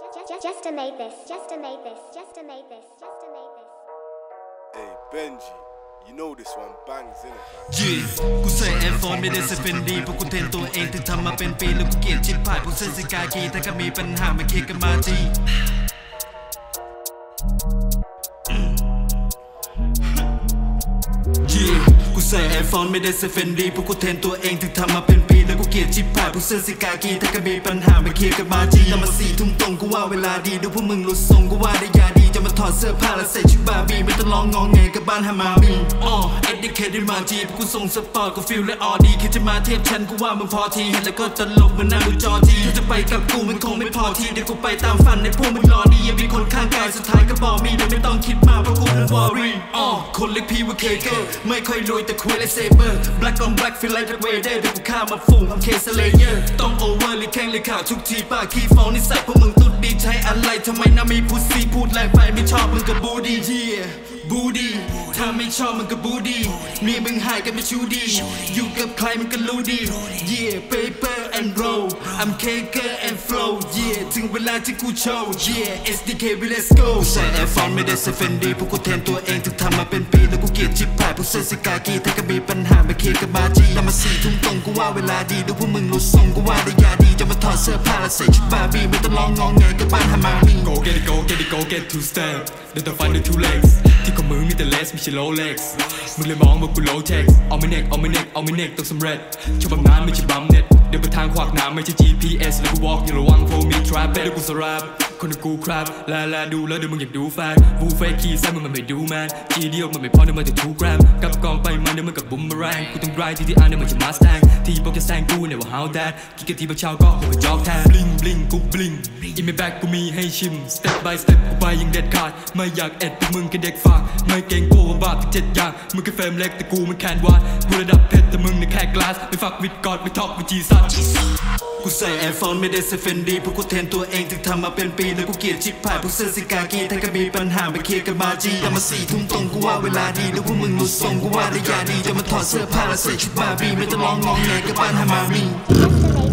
Just made this. Just made this. Just made this. Just made this. Hey Benji, you know this one bangs innit? กูใส่แอร์ฟอนไม่ได้จะเป็นดีเพราะกูเทรนตัวเองถึงทำมาเป็นปีแล้วกูเกลียดชิบหายพวกเซนสิกากีถ้าก็มีปัญหามาเคลียร์กันมาจีกูใส่แอร์ฟอนไม่ได้จะเป็นดีเพราะกูเทรนตัวเองถึงทำมาเป็นปีแล้วกูเกลียดชิบหายพวกเซนสิกากีถ้าก็มีปัญหามาเคลียร์กันมาจีแล้วมา4 ทุ่มตรงกูว่าเวลาดีดูพวกมึงรู้ทรงกูว่าได้ยาดีจะมาถอดเสื้อผ้าแล้วใส่ชุดบาร์บี้ไม่ต้องร้องงองแงกับบ้านฮามามีเอ็ดดิเคทได้มาจีกูส่งสปอร์ตกูฟิลและออดีคิดจะมาเทียบฉันกูว่ามึงพอทีเห็นแล้วก็ตลกเหมือนนั่งดูจอทีถ้าจะไปกับกูมันคงไม่พอทีเดี๋ยวกูไปตามฝันในพวกมึงรอดียังมีคนข้างกายสุดท้ายก็บอกมีเดี๋ยวไม่ต้องคิดมากเพราะกูเป็นวอร์รี่คนเล็กพี่ว่าเคเกอร์ไม่ค่อยรวยแต่คุยและเซเบอร์ Black on Black feel like the way there เดี๋ยวกูฆ่ามาฝูงทำเคสเลเยอร์ต้องโอเวอร์หรือแข่งหรือข่าวทุกทีปากขี้ฟ้องนิสัยพวกมึงตุ๊ดดีใช้อะไรทำไมน่ามีพุซี่พูดแรงไปไม่ชอบมึงกับบูดี้บูดี้ถ้าไม่ชอบมึงกับบูดี้มีมึงหายกันไม่ชูดีอยู่กับใครมึงก็รู้ดี Yeah paper and roll I'm caker and flow Yeah ถึงเวลาที่กูโชว์ Yeah SDK we let's go กูใส่แอร์ฟอนไม่ได้ใส่เฟนดีพวกกูเทรนตัวเองถึงทำมาเป็นปีแล้วกูเกลียดชิบหายพวกเซนสิกากีถ้าก็มีปัญหามาเคลียร์กับบาจีแล้วมา4 ทุ่มตรงกูว่าเวลาดีดูพวกมึงรู้ทรงกูว่าได้ยาดีจะมาถอดเสื้อผ้าแล้วใส่ชุดบาร์บี้ไม่ต้องร้องงองแงกับบ้านฮามามี Go get it go get it go get two step เดินต่อฟันด้วย two legs ที่ข้อมือมีแต่ less ไม่ใช่ low legs มึงเลยมองว่ากู low tech เอาไม่เน็กเอาไม่เน็กเอาไม่เน็กต้องสำเร็จชอบบำนาญไม่ใช่บัมเน็ตเดินไปทางขวากน้ำไม่ใช่ GPS แล้วกู walk อย่าระวัง for me trap แล้วกูสแรปคนที่กูครับแลดูแล้วเดี๋ยวมึงอยากดูแฟนวูเฟคขี้ใส่มึงมันไม่ดูแมนจีเดียวมันไม่พอเดี๋ยวมันจะ2 กรัมกับกองไปมันเดี๋ยวมันกับบุมเมอแรงกูต้องไรที่ที่อ่านเดี๋ยวมันจะมาสแตงที่บอกจะแซงกูเนี่ยว่า how that คิดกันทีบางเช้าก็หัวจอกแทน bling bling กู bling อินไม่แบ็กกูมีให้ชิม step by step กูไปยังเด็ดขาดไม่อยากแอดพวกมึงแค่เด็กฝากไม่เก่งกูว่าบาปที่7 อย่างมึงแค่เฟรมเล็กแต่กูมันแคนวาดกูระดับเพชรแต่มึงในแค่กลาสไม่ฟักวิดกอดไม่ท็อกไม่จีซัดกูใส่แอร์ฟอนไม่ได้ใส่เฟนดีเพราะกูเทรนตัวเองถึงทำมาเป็นปีแล้วกูเกลียดชิบหายพวกเซนสิกากีถ้าก็มีปัญหามาเคลียร์กันมาจีแต่มา4 ทุ่มตรงกูว่าเวลาดีแล้วพวกมึงรู้ทรงกูว่าได้ยาดีจะมาถอดเสื้อผ้าแล้วใส่ชุดบาร์บี้ไม่ต้องร้องงองแงกับบ้านฮามามี